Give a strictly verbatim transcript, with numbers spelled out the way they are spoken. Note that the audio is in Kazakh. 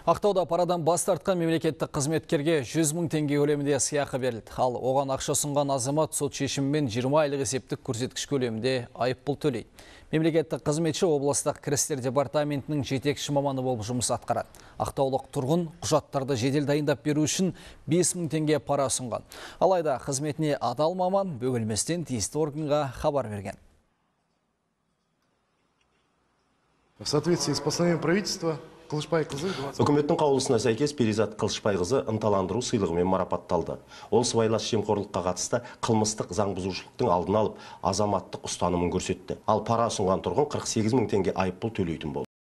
Ақтауда парадан бас тартқан мемлекеттік қызметкерге жүз мың теңге көлемінде сыйақы берілді. Ал оған ақша ұсынған азамат сот шешімімен жиырма айлық есептік көрсеткіш көлемінде айыппұл төлейді. Мемлекеттік қызметші облыстық кірістер департаментінің жетекші маманы болып жұмыс атқарады. Ақтаулық тұрғын құжаттарды жедел дайындап беру үшін бес мың теңге пара ұсынған. Алайда қызметіне адал маман бөгелместен тиісті органға хабар берген. В соответствии с постановлением правительства Қылышбайқызы Үкіметтің қаулысына сәйкес Перизат Қылышбайқызы ынталандыру сыйлығымен марапатталды. Ол сыбайлас жемқорлыққа қатысты қылмыстық заң бұзушылықтың алдын алып, азаматтық ұстанымын көрсетті. Ал пара ұсынған тұрғын қырық сегіз мың теңге айыппұл төлейтін болды.